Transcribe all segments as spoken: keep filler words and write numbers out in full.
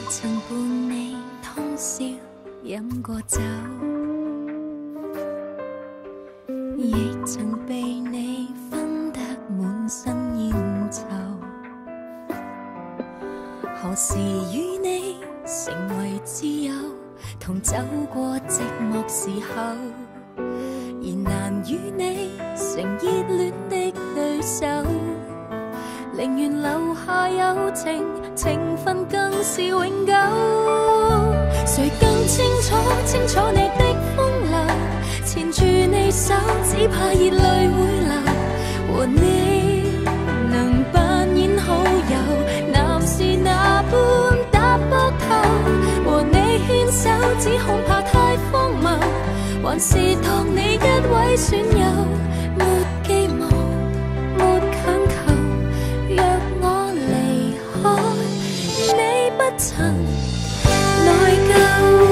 曾伴你通宵饮过酒，亦曾被你分得满身烟臭。何时与你成为挚友，同走过寂寞时候，而难与你成热恋的对手。宁愿留下友情，情分更是永久。谁更清楚清楚你的风流？牵住你手，只怕热泪会流。和你能扮演好友，男是那般搭膊頭。和你牽手，只恐怕太荒謬。還是當你一位損友，沒寄望，沒強求。若我離開，你不曾內疚。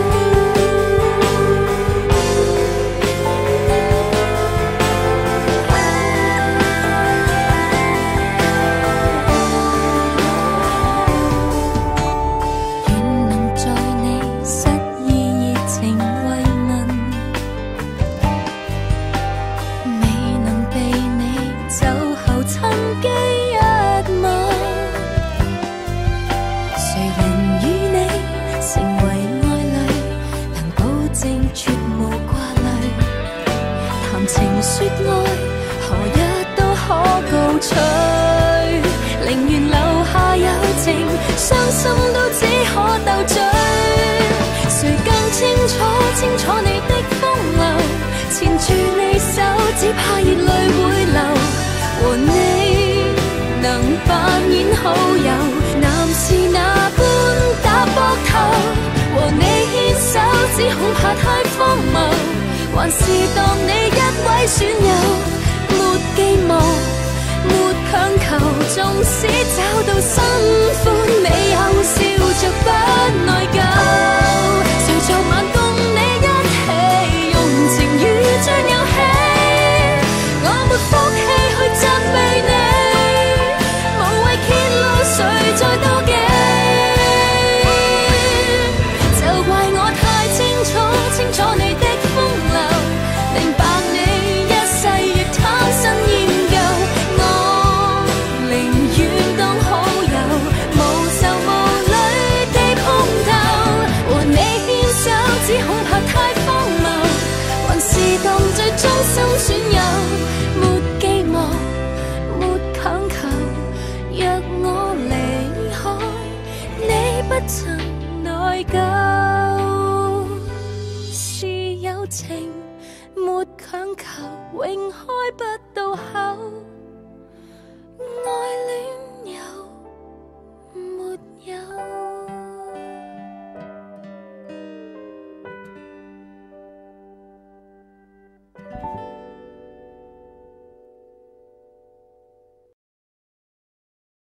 情說愛，何日都可告吹。寧願留下友情，傷心都只可鬥嘴。誰更清楚清楚你的風流？纏住你手，只怕熱淚會流。和你能扮演好友，男是那般打膊頭。和你牽手，只恐怕太荒謬。還是當你一位損友，沒寄望，沒強求，縱使找到新歡美後，笑着不內疚。誰昨晚共你一起，用情語像遊戲，我沒福氣去責備你，無謂揭露誰在妒忌。就怪我太清楚清楚你的風流，明白你一世亦貪新厭舊。我寧願當好友，無愁無慮地碰頭。和你牽手，只恐怕太荒謬，還是當最忠心損友，沒寄望，沒強求。若我離開，你不曾內疚，是友情沒強求，永開不到口。愛戀有沒有？